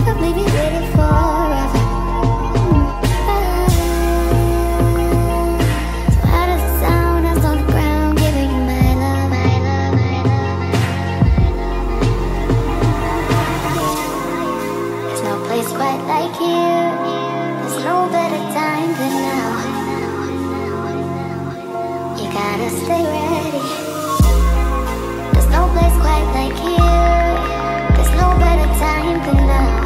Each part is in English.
I'll leave you with it forever. So how does it sound? I was on the ground giving you my love, my love, my love, my love. There's no place quite like here. There's no better time than now. You gotta stay ready. There's no place quite like here. There's no better time than now.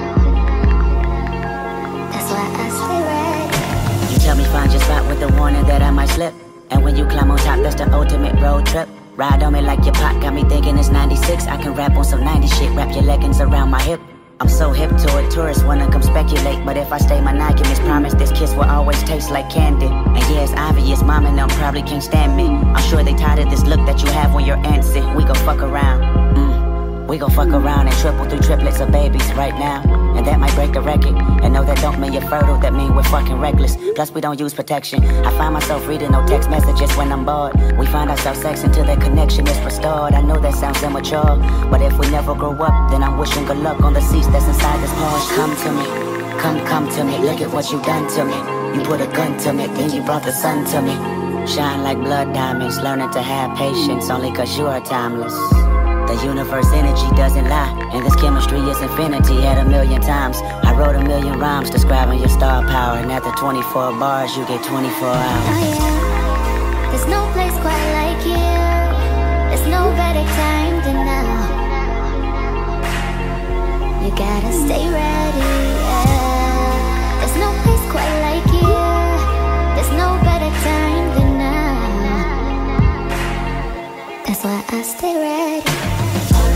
That's why I stay ready. You tell me find your spot with the warning that I might slip. And when you climb on top, that's the ultimate road trip. Ride on me like your pot, got me thinking it's 96. I can rap on some 90 shit, wrap your leggings around my hip. I'm so hip to it, tourists wanna come speculate. But if I stay monogamous, promise this kiss will always taste like candy. And yeah, it's obvious, mom and them probably can't stand me. I'm sure they tired of this look that you have when you're antsy. We gon' fuck around, we gon' fuck around and triple through triplets of babies right now. And that might break a record. And no, that don't mean you're fertile, that mean we're fucking reckless. Plus we don't use protection. I find myself reading no text messages when I'm bored. We find ourselves sex until that connection is restored. I know that sounds immature, but if we never grow up, then I'm wishing good luck on the seats that's inside this Porsche. Come to me, come to me. Look at what you done to me. You put a gun to me, then you brought the sun to me. Shine like blood diamonds, learning to have patience only cause you are timeless. The universe energy doesn't lie, and this chemistry is infinity at 1,000,000 times. I wrote 1,000,000 rhymes describing your star power, and after 24 bars, you get 24 hours. Oh yeah, there's no place quite like here. There's no better time than now. You gotta stay ready, yeah. There's no place quite like here. There's no better time than now. That's why I stay ready.